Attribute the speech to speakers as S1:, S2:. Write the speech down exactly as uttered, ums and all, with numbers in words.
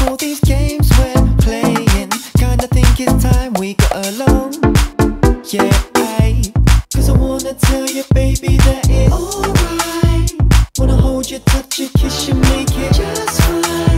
S1: all these games we're playing, kinda think it's time we got along. Yeah, I, cause I wanna tell you, baby, that it's alright. Wanna hold you, touch you, kiss you, make it just fine.